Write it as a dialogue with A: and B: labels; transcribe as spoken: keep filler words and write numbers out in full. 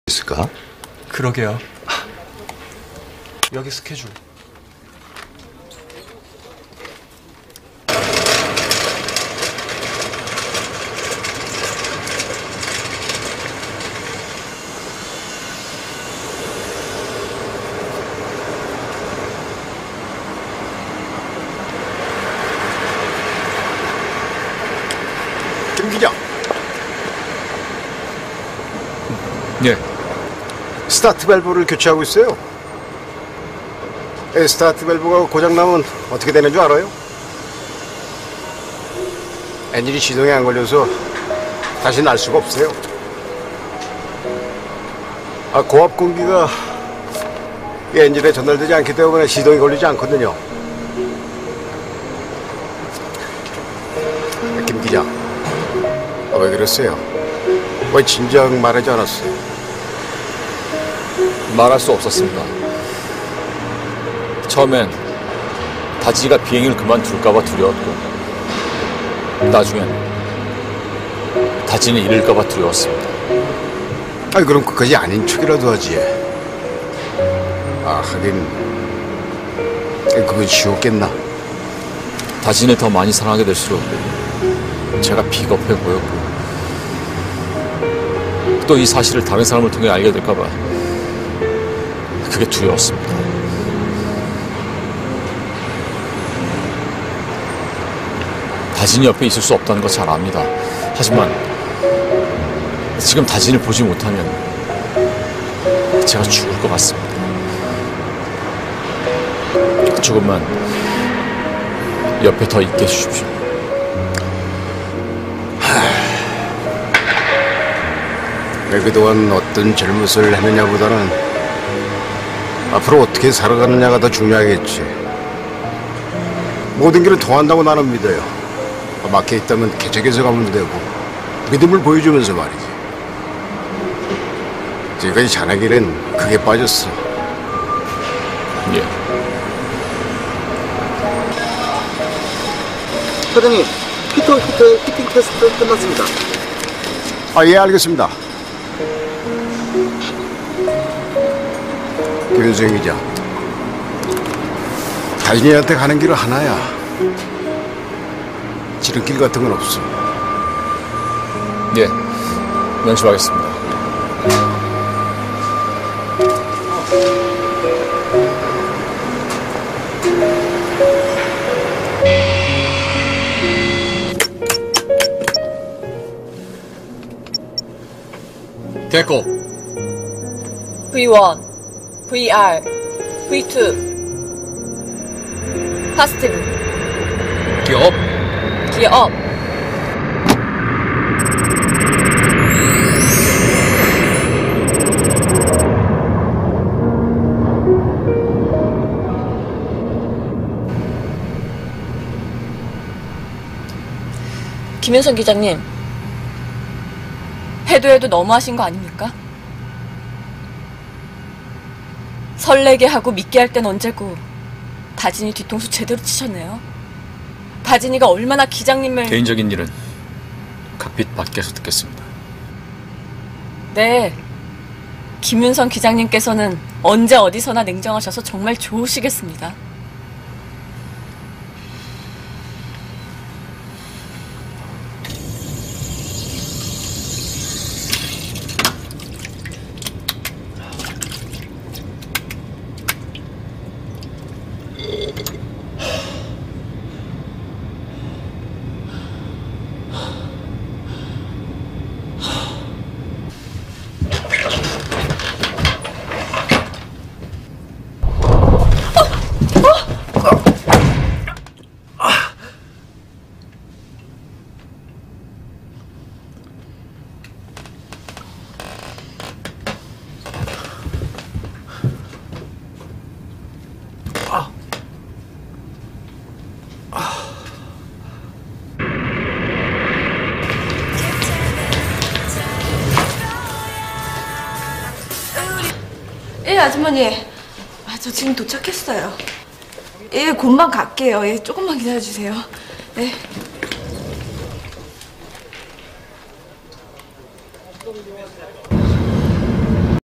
A: 있을까?
B: 그러게요. 여기 스케줄.
A: 김 기자.
B: 예.
A: 스타트 밸브를 교체하고 있어요. 에, 스타트 밸브가 고장나면 어떻게 되는 줄 알아요? 엔진이 시동이 안 걸려서 다시 날 수가 없어요. 아, 고압 공기가 이 엔진에 전달되지 않기 때문에 시동이 걸리지 않거든요. 김 기자, 아, 왜 그랬어요? 왜 진작 말하지 않았어요?
C: 말할 수 없었습니다. 처음엔 다지가 비행을 그만둘까봐 두려웠고, 나중엔 다지는 잃을까봐 두려웠습니다.
A: 아니, 그럼 그까지 아닌 척이라도 하지. 아, 하긴 그건 쉬웠겠나?
C: 다지를 더 많이 사랑하게 될수록 제가 비겁해 보였고, 또 이 사실을 다른 사람을 통해 알게 될까봐 그게 두려웠습니다. 다진이 옆에 있을 수 없다는 거 잘 압니다. 하지만 지금 다진을 보지 못하면 제가 죽을 것 같습니다. 조금만 옆에 더 있게 해주십시오.
A: 그동안 어떤 잘못을 했느냐보다는 앞으로 어떻게 살아가느냐가 더 중요하겠지. 모든 길은 통한다고 나는 믿어요. 막혀있다면 개척해서 가면 되고 믿음을 보여주면서 말이지. 지금까지 자네 길은 크게 빠졌어.
C: 예.
D: 사장님, 피터 히트의 피팅 테스트 끝났습니다.
A: 아, 예, 알겠습니다. 김윤성 기자, 다진이한테 가는 길은 하나야. 지름길 같은 건 없어.
C: 예, 명심하겠습니다. 됐고.
E: 브이 원, 브이 알, 브이 투. 파스티브.
C: 기업.
E: 기업. 김윤선 기자님, 해도 해도 너무하신 거 아닙니까? 설레게 하고 믿게 할 땐 언제고 다진이 뒤통수 제대로 치셨네요. 다진이가 얼마나 기장님을...
C: 개인적인 일은 각빛 밖에서 듣겠습니다.
E: 네, 김윤선 기장님께서는 언제 어디서나 냉정하셔서 정말 좋으시겠습니다.
F: 예, 아주머니. 아, 저 지금 도착했어요. 예, 곧만 갈게요. 예, 조금만 기다려주세요. 네.